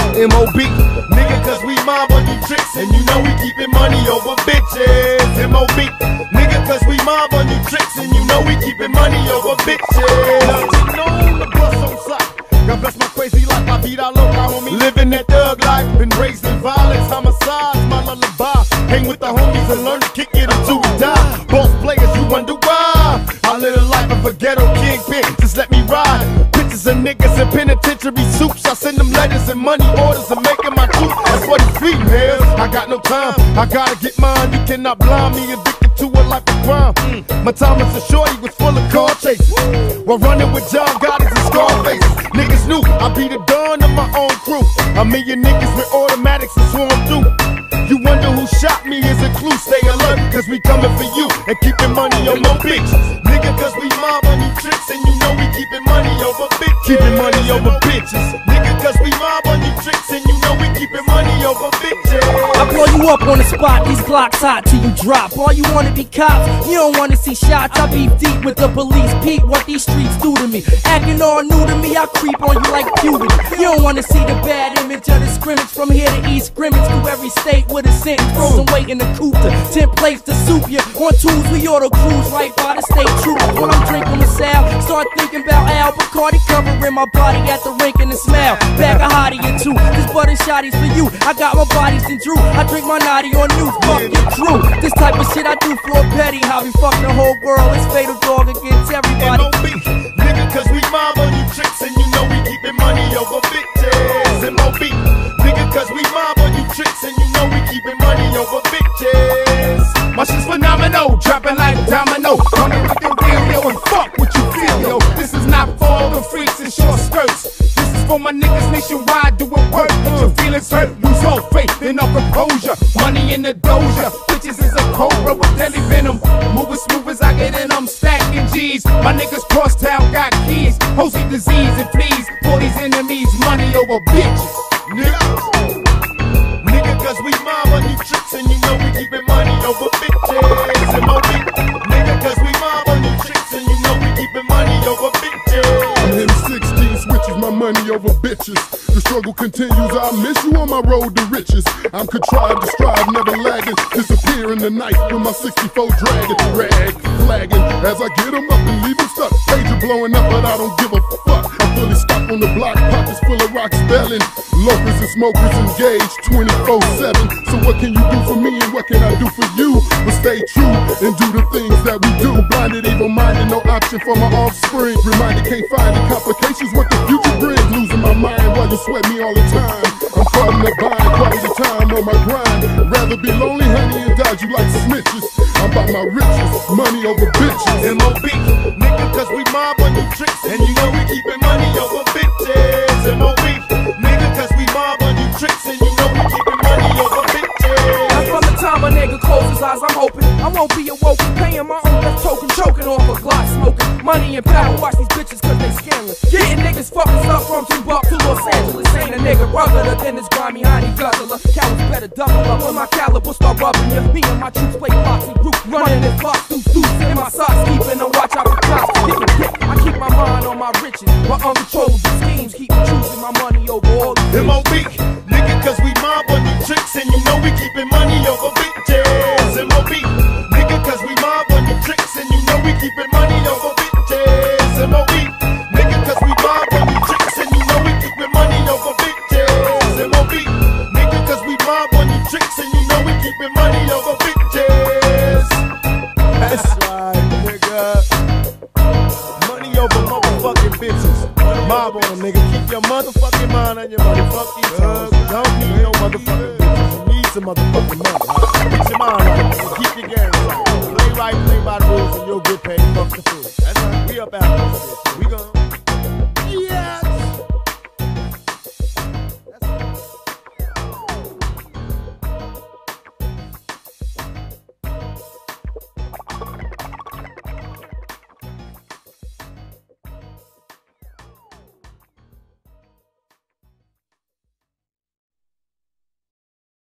M.O.B. Nigga, cause we mob on you tricks, and you know we keepin' money over bitches. M.O.B. Nigga, cause we mob on you tricks, and you know we keepin' money over bitches. You know the bus on sight. God bless my crazy life, I beat out loca, homie. Living that thug life, been raised in violence, homicides, my lullaby. Hang with the homies and learn to kick it until we die. Boss players, you wonder why? I live a life of a ghetto kingpin, just let me ride. Pictures of niggas in penitentiary suits, I send them letters and money orders and making my truth. That's what it's feeding, man. I got no time, I gotta get mine. You cannot blind me, addicted to a life of crime. My time as a shorty was full of car chases, while running with John Gotti and Scarfaces. Niggas knew I be the dawn of my own crew. A million niggas with automatics and swarm through. You wonder who shot me is a clue. Stay alert, cause we coming for you and keeping money on no bitches. Nigga, cause we mob on you tricks, and you know we keeping money over bitches. Keeping money over bitches. Nigga, cause we mob on you tricks, and you know we keeping money over bitches. I blow you up on the spot, these Glocks hot till you drop. All you wanna be cops, you don't wanna see shots. I beef deep with the police, peep what these streets do to me. Acting all new to me, I creep on you like puberty. You don't wanna see the bad image of the scrimmage. From here to East Grimmage, through every state with a sentence. Throw some weight in the cooper, 10 plates to soup ya. On twos, we auto cruise right by the state trooper. When I'm drinking LaSalle, start thinking about Al Bacardi covering my body at the rink in the smile. Bag of hottie or two, this butter shotties for you. I got my bodies in Drew, I drink my naughty on news, fuck your crew. This type of shit I do for a petty. How we fuck the whole world, it's fatal dog against everybody. M.O.B. Nigga, cause we mob on you tricks, and you know we keepin' money over bitches. M.O.B. Nigga, cause we mob on you tricks, and you know we keepin' money over bitches. My shit's phenomenal, dropping like domino. Coming with the real, yo, and fuck what you feel, yo. This is not for all the freaks in short skirts. This is for my niggas nationwide doing work. Your feelings hurt, lose all faith in our composure. Money in the doja, bitches is a cobra with deadly venom. Moving smooth as I get in, I'm stacking G's. My niggas cross town got keys, hosey disease and fleas. For these enemies, money over bitches. Nigga, cause we mob on you tricks, and you know we keepin' money over bitches. M.O.B. Nigga, cause we mob on you tricks, and you know we keepin' money over bitches. I'm hitting 16 switches, my money over bitches. The struggle continues, I miss you on my road to riches. I'm contrived to strive, never lagging. Disappear in the night with my 64 dragon. Rag, flagging, as I get them up and leave them stuck. Pager blowing up, but I don't give a fuck. I'm fully stocked on the block, pockets full of rocks belling. Loafers and smokers engaged 24/7. So what can you do for me, and what can I do for you? But stay true and do the things that we do. Blinded, evil-minded, no option for my offspring. Reminded, can't find the complications what the future brings. Losing my mind while you sweat me all the time. I'm caught in the bind, quality time on my grind. Rather be lonely, honey, and dodge you like snitches. I'm about my riches, money over bitches. M.O.B. Nigga, cause we mob on you tricks, and you know we keepin' money over bitches. M.O.B. Nigga, cause we mob on you tricks, and you know we keepin' money over bitches. That's from the time a nigga closes his eyes, I'm hoping I won't be awoken, paying my own death token, choking off a Glock, smoking money and power. Watch these bitches cause they scandalous. Getting niggas fucking stuff from Timbuktu to Los Angeles. Ain't a nigga ruggeder than this grimy honey guzzler. Cowards better double up when my caliber start rubbing you. Me and my troops play boxing group, running in blocks through suits in my socks, keeping a watch out for cops. Getting dick, I keep my mind on my riches. My uncontrollable schemes keep me choosing my money over all the M.O.B. Nigga, cause we mob on you tricks, and you know we keepin' money over bitches. M.O.B. Nigga, cause we mob on you tricks, and you know we keepin' money over bitches. M.O.B. Nigga, cause we mob on you tricks, and you know we keepin' money over bitches. M.O.B. Nigga, cause we mob on you tricks, and you know we keepin' money over bitches. That's right, nigga. Money over motherfucking bitches. Mob on them, nigga. Keep your motherfucking mind on your motherfucking tongue. Don't need no motherfucking bitches. You need some motherfucking money. Get your mind right. Keep your game right. Play right, play by the rules, and you'll get paid. Fuck the fool. That's right. We up out of this bitch. We gone.